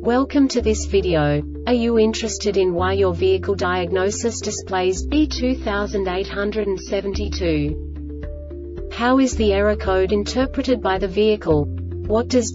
Welcome to this video. Are you interested in why your vehicle diagnosis displays B2872? How is the error code interpreted by the vehicle? What does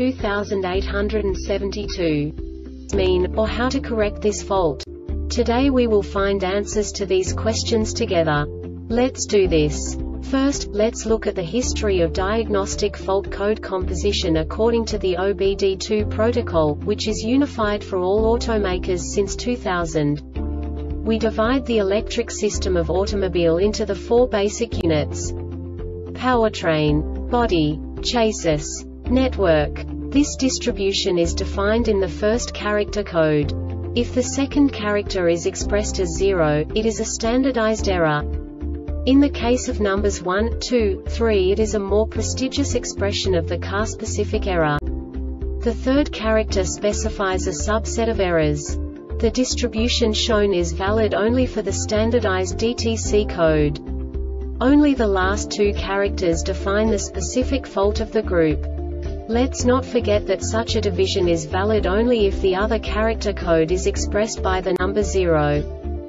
B2872 mean, or how to correct this fault? Today we will find answers to these questions together. Let's do this. First, let's look at the history of diagnostic fault code composition according to the OBD2 protocol, which is unified for all automakers since 2000. We divide the electric system of automobile into the four basic units: powertrain, body, chassis, network. This distribution is defined in the first character code. If the second character is expressed as 0, it is a standardized error. In the case of numbers 1, 2, 3, it is a more prestigious expression of the car-specific error. The third character specifies a subset of errors. The distribution shown is valid only for the standardized DTC code. Only the last two characters define the specific fault of the group. Let's not forget that such a division is valid only if the other character code is expressed by the number 0.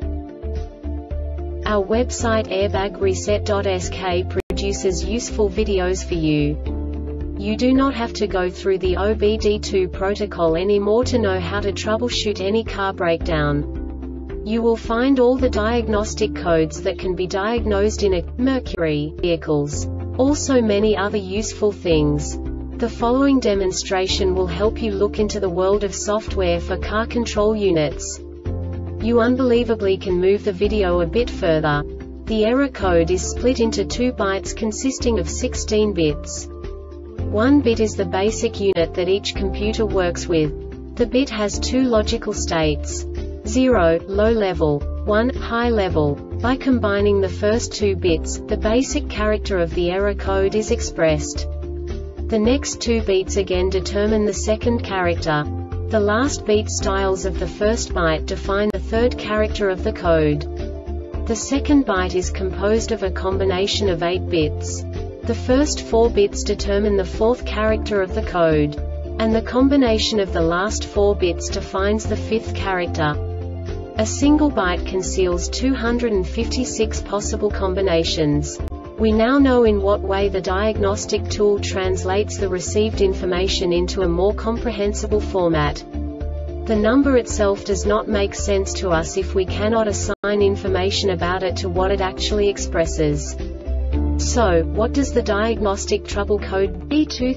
Our website airbagreset.sk produces useful videos for you. You do not have to go through the OBD2 protocol anymore to know how to troubleshoot any car breakdown. You will find all the diagnostic codes that can be diagnosed in a Mercury vehicles. Also many other useful things. The following demonstration will help you look into the world of software for car control units. You unbelievably can move the video a bit further. The error code is split into 2 bytes consisting of 16 bits. 1 bit is the basic unit that each computer works with. The bit has 2 logical states: 0, low level, 1, high level. By combining the first 2 bits, the basic character of the error code is expressed. The next 2 bits again determine the second character. The last beat styles of the first byte define the third character of the code. The second byte is composed of a combination of 8 bits. The first 4 bits determine the fourth character of the code. And the combination of the last 4 bits defines the fifth character. A single byte conceals 256 possible combinations. We now know in what way the diagnostic tool translates the received information into a more comprehensible format. The number itself does not make sense to us if we cannot assign information about it to what it actually expresses. So, what does the diagnostic trouble code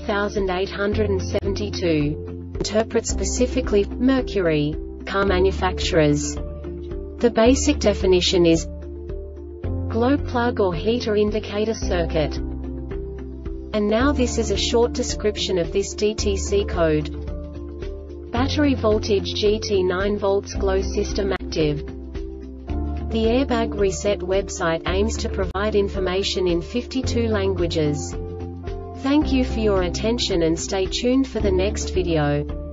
B2872 interpret specifically for Mercury car manufacturers? The basic definition is glow plug or heater indicator circuit. And now this is a short description of this DTC code. Battery voltage GT 9 volts, glow system active. The Airbag Reset website aims to provide information in 52 languages. Thank you for your attention and stay tuned for the next video.